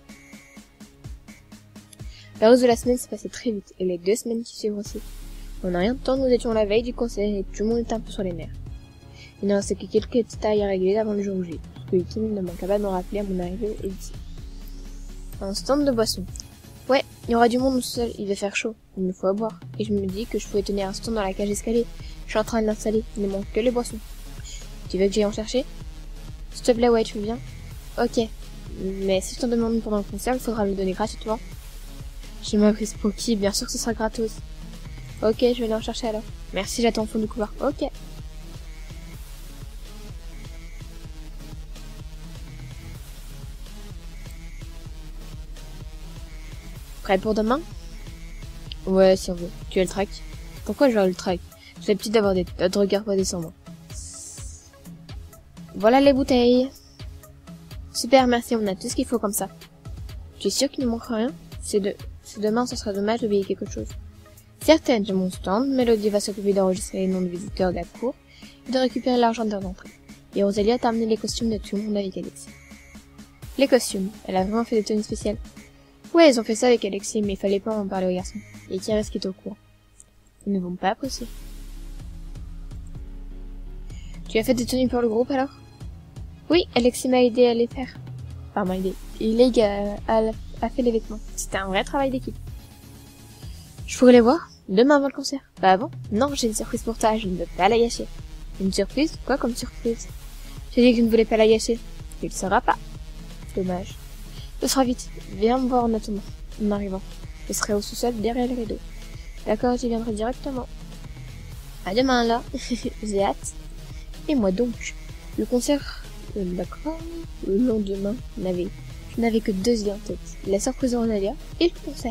La hausse de la semaine s'est passée très vite, et les deux semaines qui suivent aussi. En un rien de temps, nous étions la veille du concert, et tout le monde était un peu sur les nerfs. Il ne restait que quelques détails à régler avant le jour J, parce que Kim ne manqua pas de me rappeler à mon arrivée et dit. Un stand de boissons. Ouais, il y aura du monde au sol, il va faire chaud, il me faut à boire. Et je me dis que je pouvais tenir un stand dans la cage escalier. Je suis en train de l'installer, il ne manque que les boissons. Tu veux que j'aille en chercher? S'il te plaît, ouais, tu veux bien? Ok. Mais si je t'en demande pendant le concert, il faudra me le donner gratuitement. Je m'ai prise pour qui? Bien sûr que ce sera gratos. Ok, je vais aller en chercher alors. Merci, j'attends au fond du couloir. Ok. Prêt pour demain? Ouais, si on veut. Tu as le track? Pourquoi j'aurai le track? J'ai l'habitude d'avoir des tas de regards posés sur moi. Voilà les bouteilles. Super, merci, on a tout ce qu'il faut comme ça. Tu es sûr qu'il ne manque rien? C'est de... C'est demain, ce sera dommage d'oublier quelque chose. Certaines, j'ai mon stand, Mélodie va s'occuper d'enregistrer les noms de visiteurs de la cour et de récupérer l'argent d'entrée. Et Rosalie t'a amené les costumes de tout le monde avec Alexis. Les costumes, elle a vraiment fait des tenues spéciales. Ouais, ils ont fait ça avec Alexis, mais il fallait pas en parler aux garçons. Et qui reste qui est au courant. Ils ne vont pas apprécier. Tu as fait des tenues pour le groupe alors? Oui, Alexis m'a aidé à les faire. Enfin, m'a aidé. Il a, a, a fait les vêtements. C'était un vrai travail d'équipe. Je pourrais les voir? Demain avant le concert. Pas avant? Non, j'ai une surprise pour toi, je ne veux pas la gâcher. Une surprise? Quoi comme surprise? J'ai dit que je ne voulais pas la gâcher. Tu le sauras pas. Dommage. Ce sera vite. Viens me voir en attendant. En arrivant. Je serai au sous-sol derrière le rideau. D'accord, j'y viendrai directement. À demain, là. J'ai hâte. Et moi donc. Le concert, euh, d'accord. Le lendemain, je n'avais, je n'avais que deux idées en tête. La surprise de Rosalia et le concert.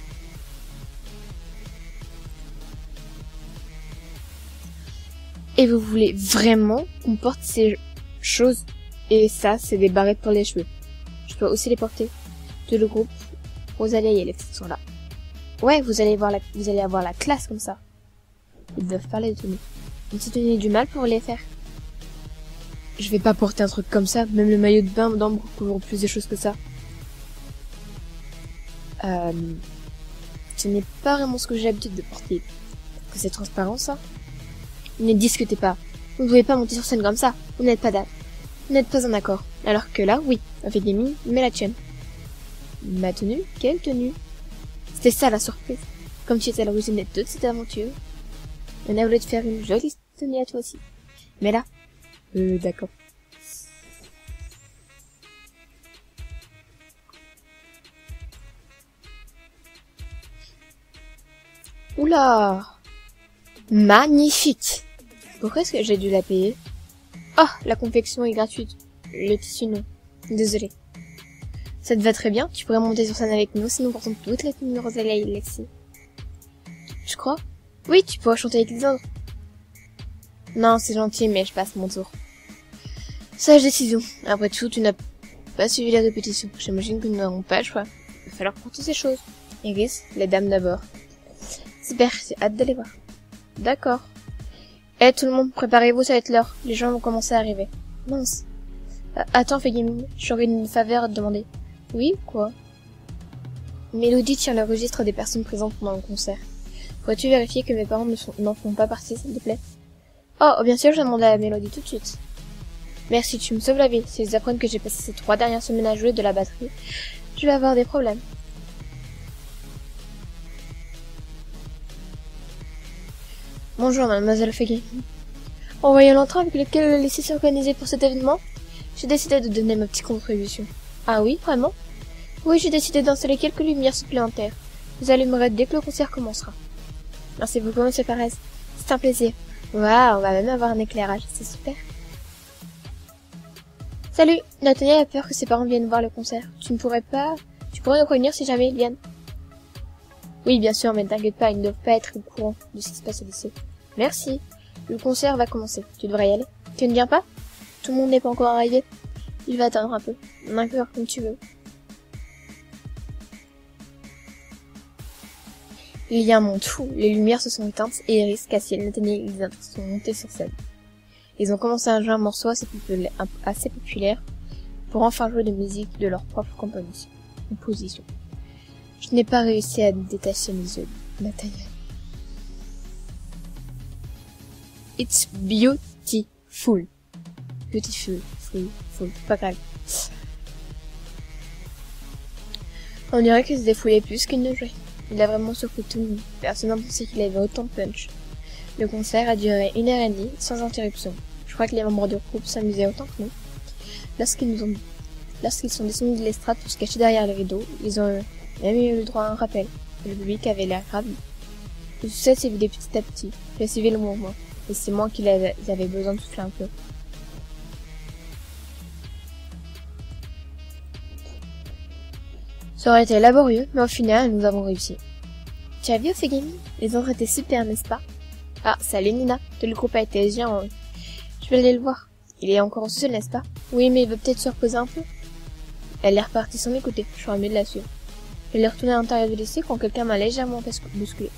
Et vous voulez vraiment qu'on porte ces choses? Et ça, c'est des barrettes pour les cheveux. Je peux aussi les porter. Tout le groupe, Rosalia et Alex sont là. Ouais, vous allez voir la, vous allez avoir la classe comme ça. Ils doivent parler de tenues. Une petite tenue du mal pour les faire. Je vais pas porter un truc comme ça. Même le maillot de bain d'ambre couvre plus de choses que ça. Euh, ce n'est pas vraiment ce que j'ai l'habitude de porter. Que c'est transparent, ça? Ne discutez pas. Vous ne pouvez pas monter sur scène comme ça. Vous n'êtes pas d'accord. Vous n'êtes pas en accord. Alors que là, oui, avec des mines, mais la tienne. Ma tenue? Quelle tenue? C'était ça la surprise. Comme tu étais à l'origine de toute cette aventure. On a voulu te faire une jolie tenue à toi aussi. Mais là, euh, d'accord. Oula! Magnifique! Pourquoi est-ce que j'ai dû la payer? Oh, la confection est gratuite. Le tissu, non. Désolée. Ça te va très bien, tu pourrais monter sur scène avec nous, sinon portons toutes les tenues Rosalie et Lexi. Je crois? Oui, tu pourras chanter avec les autres. Non, c'est gentil, mais je passe mon tour. Sage décision. Après tout, tu n'as pas suivi les répétitions. J'imagine que nous n'avons pas le choix. Il va falloir porter ces choses. Iris, les dames d'abord. Super, j'ai hâte d'aller voir. D'accord. Eh, tout le monde, préparez-vous, ça va être l'heure. Les gens vont commencer à arriver. Mince. Euh, attends, Fégamine, j'aurais une faveur à te demander. Oui, quoi? Mélodie tient le registre des personnes présentes pendant le concert. Pourrais-tu vérifier que mes parents n'en font pas partie, s'il te plaît? Oh, bien sûr, je vais demander à la Mélodie tout de suite. Merci, tu me sauves la vie. Si ils apprennent que j'ai passé ces trois dernières semaines à jouer de la batterie, je vais avoir des problèmes. Bonjour, mademoiselle Fégamine. En voyant l'entrain avec lequel le lycée s'est organisé pour cet événement, j'ai décidé de donner ma petite contribution. Ah oui, vraiment? Oui, j'ai décidé d'installer quelques lumières supplémentaires. Vous allumerez dès que le concert commencera. Merci beaucoup, monsieur Perez. C'est un plaisir. Waouh, on va même avoir un éclairage, c'est super. Salut, Nathaniel a peur que ses parents viennent voir le concert. Tu ne pourrais pas... Tu pourrais nous prévenir si jamais ils viennent. Oui, bien sûr, mais t'inquiète pas, ils ne doivent pas être au courant de ce qui se passe au lycée. Merci. Le concert va commencer. Tu devrais y aller. Tu ne viens pas? Tout le monde n'est pas encore arrivé. Il va attendre un peu. D'accord, comme tu veux. Il y a un monde fou. Les lumières se sont éteintes et Iris, Cassiel, Nathaniel et Lisa sont montés sur scène. Ils ont commencé à jouer un morceau assez populaire, assez populaire pour enfin jouer de musique de leur propre composition. composition. Je n'ai pas réussi à détacher mes yeux, Nathaniel. It's beautiful. Beautiful. Full. Full. Pas grave. On dirait qu'il se défoulait plus qu'il ne jouait. Il a vraiment surpris tout le monde. Personne n'a pensé qu'il avait autant de punch. Le concert a duré une heure et demie, sans interruption. Je crois que les membres du groupe s'amusaient autant que nous. Lorsqu'ils nous ont, lorsqu'ils sont descendus de l'estrade pour se cacher derrière le rideau, ils ont même eu le droit à un rappel. Le public avait l'air ravi. Le succès s'est vidé petit à petit. J'ai suivi le mouvement. Et c'est moi qui avais besoin de souffler un peu. Ça aurait été laborieux, mais au final, nous avons réussi. Tu as vu, Fégamine? Les autres étaient super, n'est-ce pas? Ah, salut Nina. Tout le groupe a été géant. Je vais aller le voir. Il est encore seul, n'est-ce pas? Oui, mais il veut peut-être se reposer un peu. Elle est repartie sans m'écouter. Je suis mieux de la suivre. Elle est retournée à l'intérieur du lycée quand quelqu'un m'a légèrement bousculé.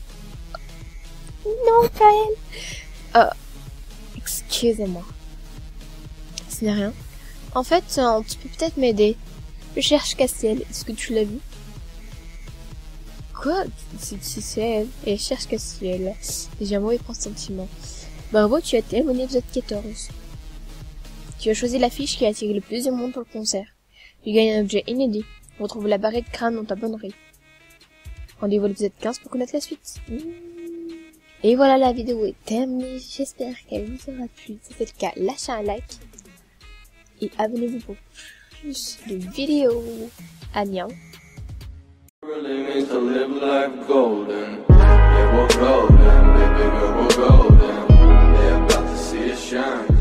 Non, Kael! Oh, excusez-moi. Ce n'est rien. En fait, euh, tu peux peut-être m'aider. Je cherche Castiel. Est-ce que tu l'as vu? Quoi? C'est elle. Elle cherche Castiel. J'ai un mauvais pressentiment. Bravo, tu as témoigné de cette quatorze. Tu as choisi l'affiche qui a attiré le plus de monde pour le concert. Tu gagnes un objet inédit. Retrouve la barrette crâne dans ta bonne oreille. Rendez-vous à l'épisode quinze pour connaître la suite. Et voilà, la vidéo est terminée. J'espère qu'elle vous aura plu. Si c'est le cas, lâchez un like. Et abonnez-vous pour plus de vidéos. Annyeong. Really means to live life golden. Yeah, we're golden, baby girl, we're golden. They're about to see it shine.